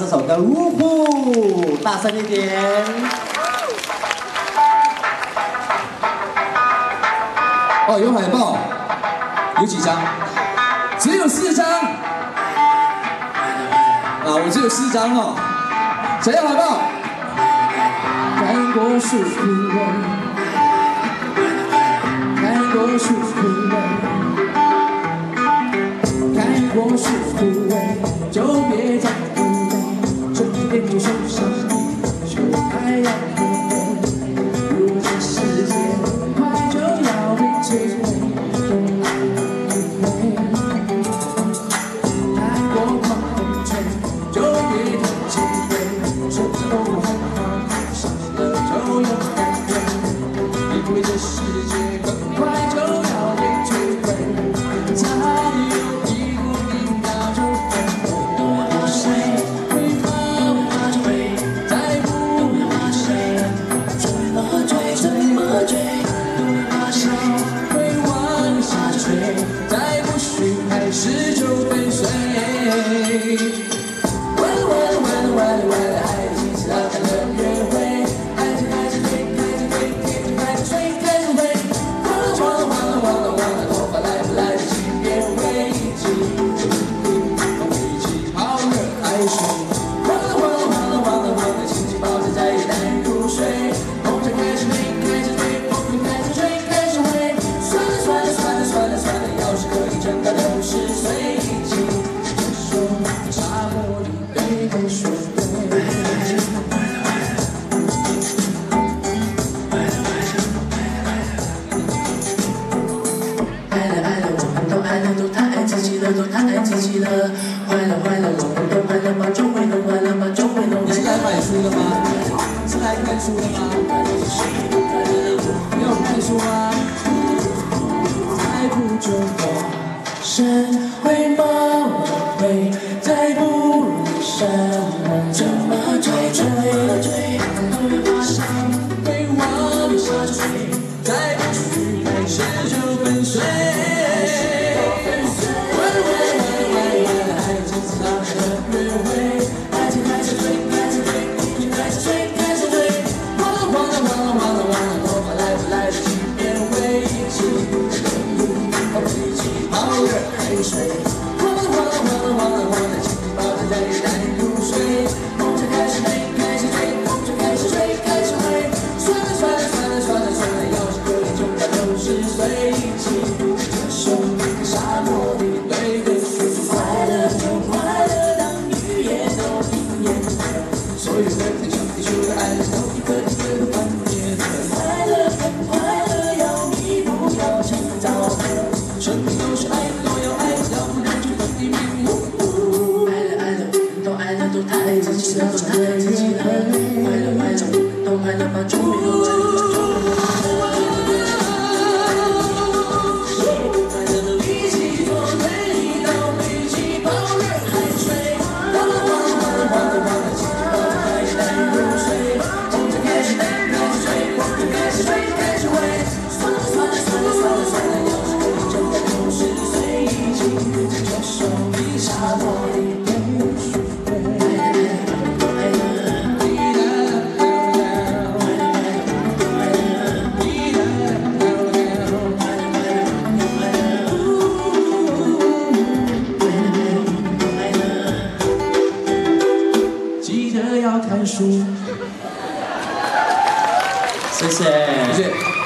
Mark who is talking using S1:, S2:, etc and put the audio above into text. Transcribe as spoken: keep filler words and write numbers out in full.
S1: 这首歌，呜呼，大声一点。
S2: 哦，有海报，有几张？只有四张。啊，我只有四张哦。谁要海报？看过树枯萎，看过树枯萎，看过树枯萎，就别再枯萎，就别就受伤，就太阳枯萎。如果这世界很快就要被摧毁，看过狂风吹，就别太气馁，什么都很好，伤了就勇敢追，因为这世界很快就要被摧毁，才有一股领导就会多少谁会放追，再不谁怎么追怎么追，多少会往下坠，再不许开始就跟随。完了完了完了完了完了，爱的机器拉开了约会，爱情开始追，开始追，开始追，开始追，完了完了完了完了完了，头发来不来得及变回一起，我们一起泡热海水。完了完了完了完了完了，轻轻抱着再也难入睡，梦想开始追，开始追，梦想开始追，开始回，算了算了算了算了算了，要是可以整个都是随机，这首沙漠里对的说对。爱了爱了，我们都爱了，都太爱自己了，都太爱自己了。坏了坏了，我们都坏了吗？就会弄坏了吗？就会弄。你是来买书的吗？是来看书的吗？没有看书吗？再不就我身会冒了灰，再不离身怎么追追追？多少会往下坠，再不去开始就跟随。水，忘了忘了忘了忘了忘了，轻轻抱着再也难入睡，梦想开始追，开始追，梦想开始追，开始回，算了算了算了算了算了，要是可以就该都是随机，这首沙漠里对的说出快乐就快乐，当语言都应验了，所有的天上地球的爱人都一个一个都幻灭了，快乐很快乐，要你不要趁早喝，生命都是爱。都太爱自己了，都太爱自己了，坏了坏了，都坏了吗？就会弄坏了，就会弄坏了。快乐的一起做对到一起泡热海水，忘了忘了忘了忘了忘了，轻轻抱着再也难入睡，梦想开始开始追，梦想开始追，开始回，算了算了算了算了算了，要是可以真的都是随机，这首沙漠里。要看书，
S1: 谢谢，
S2: 谢谢。